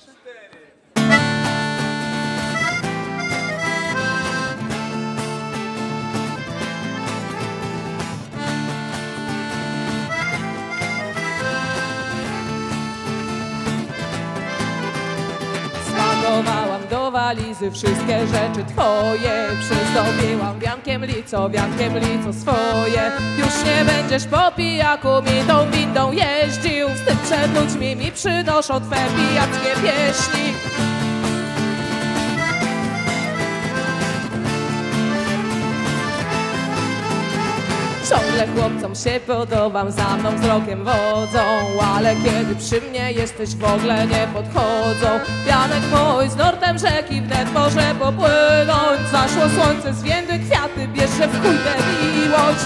Spakowałam do walizy wszystkie rzeczy twoje, przyzdobiłam wiankiem lico swoje. Już nie będziesz po pijaku mi tą windą jeździł, wstyd przed ludźmi mi przynoszą twe pijackie pieśni. Ciągle chłopcom się podobam, za mną wzrokiem wodzą, ale kiedy przy mnie jesteś w ogóle nie podchodzą. Janek mój z nurtem rzeki wnet może popłynąć, zaszło słońce, zwiędły kwiaty, bierze w chuj tę miłość.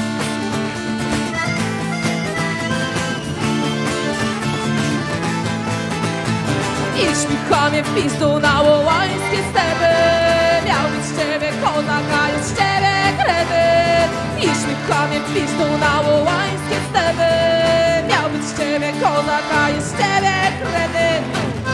Idź mi chamie w pizdu na łołańskie stepy, miał być z ciebie kozak, a jest z ciebie kretyn. Idź mi chamie w pizdu na łołańskie stepy, miał być z ciebie kozak, a jest z ciebie kretyn.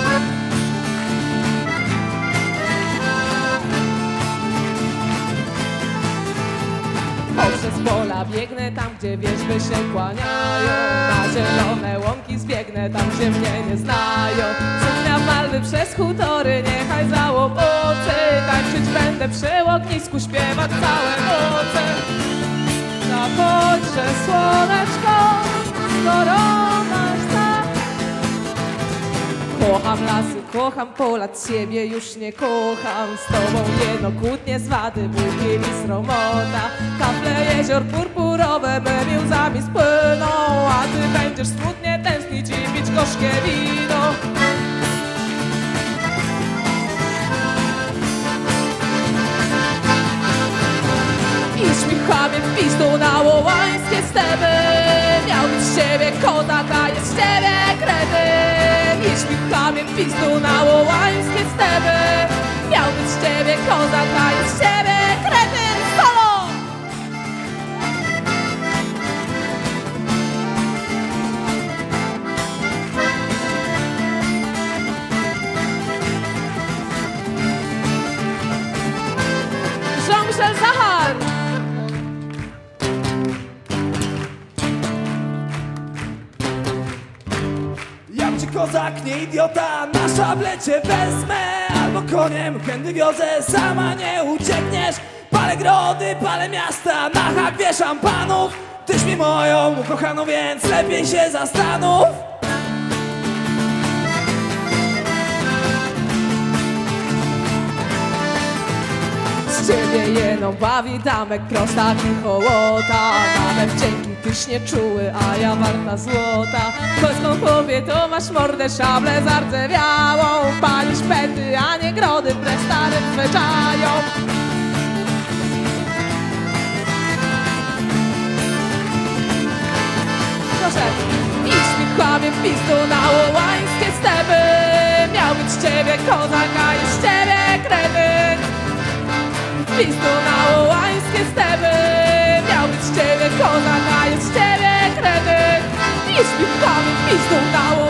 Poprzez pola biegnę tam, gdzie wierzby się kłaniają, na zielone łąki zbiegnę tam, gdzie mnie nie znają. Suknia w malwy przez hutory, niechaj za łopocy, tańczyć będę przy ognisku, śpiewać całe noce. Zachodźże słoneczko, skoro masz tak. Kocham lasy, kocham pola, ciebie już nie kocham. Z tobą jedno kłótnie, zwady, bójki i sromota. Kafle jezior purpurowe me łzami spłyną, a ty będziesz smutnie tęsknić i pić gorzkie wino. Idź mi chamie w pizdu na łołańskie stepy, miał być z ciebie kozak, a jest z ciebie kretyn. Idź mi chamie w pizdu na łołańskie stepy, miał być z ciebie kozak, a jest z ciebie kretyn. Solo! Jean-Michel Zahar! Kozak, nie idiota, na szable cię wezmę, albo koniem chętny wiozę, sama nie uciekniesz. Palę grody, palę miasta, na hak wieszam panów. Tyś mi moją ukochaną, więc lepiej się zastanów. Z ciebie jedną bawi damek, prostak i hołota. Nawet dzięki tyś nie czuły, a ja warta złota. Polską kobietą masz mordę, szable zardzewiałą. Palisz pety, a nie grody, wbrew starym zwyczajom. Proszę, idź mi chamie w pizdu na łołańskie stepy, miał być z ciebie kozak, a jest z ciebie kretyn. Pizdu na łołańskie stepy, miał być z ciebie kozak, a jest z ciebie kretyn. Idź mi chamie w pizdu na łołańskie